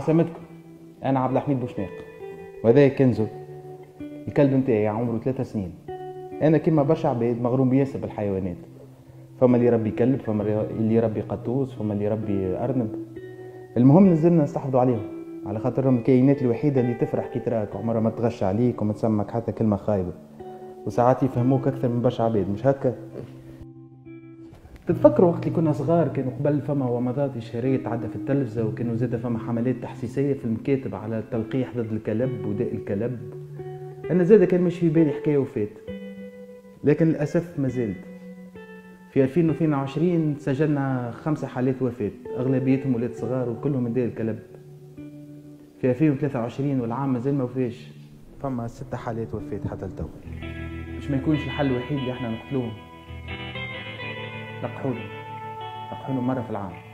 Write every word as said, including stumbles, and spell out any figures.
عسامتكم، انا عبد الحميد بوشناق وهذا كنزو الكلب نتاعي عمره ثلاثة سنين. انا كيما برشا عباد مغروم بياسر بالحيوانات، فما اللي يربي كلب، فما اللي يربي قطوس، فما اللي يربي ارنب. المهم نزلنا نستحفظوا عليهم على خاطرهم الكائنات الوحيده اللي تفرح كي تراك، عمرها ما تغش عليك وما تسمك حتى كلمه خايبه، وساعات يفهموك اكثر من برشا عباد، مش هكا؟ تتفكروا وقت اللي كنا صغار كانوا قبل فما ومضات إشهارية تعدى في التلفزة، وكانوا زاد فما حملات تحسيسية في المكاتب على التلقيح ضد الكلب وداء الكلب. أنا زاد كان مش في بالي حكاية وفات، لكن للأسف ما زالت. في ألفين واثنين وعشرين سجلنا خمسة حالات وفاة، أغلبيتهم ولاد صغار وكلهم من داء الكلب. في ألفين وثلاثة وعشرين والعام مازال ما وفاش، فما ستة حالات وفاة حتى لتو. مش ما يكونش الحل الوحيد اللي احنا نقتلوهم. لقحولهم لقحولهم مرة في العام.